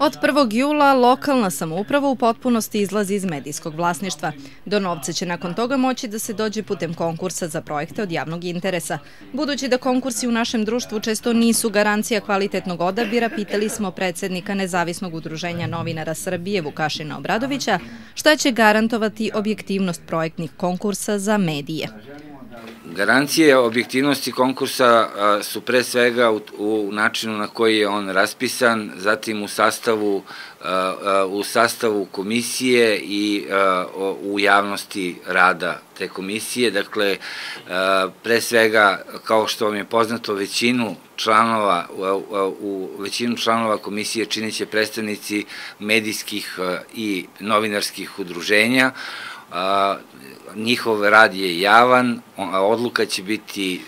Od 1. jula lokalna samouprava u potpunosti izlazi iz medijskog vlasništva. Do novca će nakon toga moći da se dođe putem konkursa za projekte od javnog interesa. Budući da konkursi u našem društvu često nisu garancija kvalitetnog odabira, pitali smo predsednika Nezavisnog udruženja novinara Srbije Vukašina Obradovića šta će garantovati objektivnost projektnih konkursa za medije. Garancije objektivnosti konkursa su pre svega u načinu na koji je on raspisan, zatim u sastavu komisije i u javnosti rada te komisije. Dakle, pre svega, kao što vam je poznato, većinu članova komisije činit će predstavnici medijskih i novinarskih udruženja. Njihov rad je javan, odluka će biti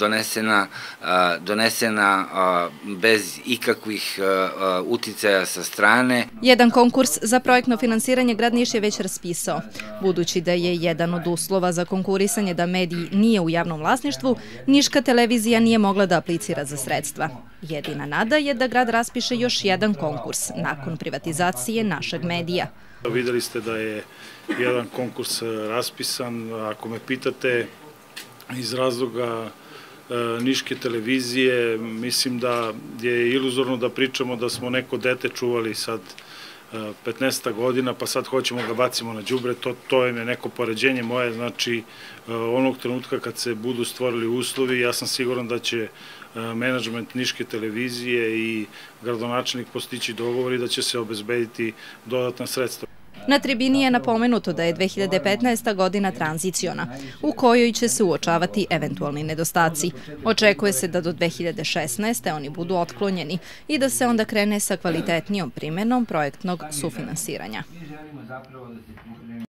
donesena bez ikakvih uticaja sa strane. Jedan konkurs za projektno finansiranje grad Niš je već raspisao. Budući da je jedan od uslova za konkurisanje da medij nije u javnom vlasništvu, Niška televizija nije mogla da aplicira za sredstva. Jedina nada je da grad raspiše još jedan konkurs nakon privatizacije našeg medija. Videli ste da je jedan konkurs raspisan. Ako me pitate iz razloga Niške televizije, mislim da je iluzorno da pričamo da smo neko dete čuvali sad 15 godina, pa sad hoćemo ga bacimo na đubre. To je neko poređenje moje. Znači, onog trenutka kad se budu stvorili uslovi, ja sam siguran da će menadžment Niške televizije i gradonačelnik postići dogovor i da će se obezbediti dodatna sredstva. Na tribini je napomenuto da je 2015. godina tranziciona, u kojoj će se uočavati eventualni nedostaci. Očekuje se da do 2016. oni budu otklonjeni i da se onda krene sa kvalitetnijom primenom projektnog sufinansiranja.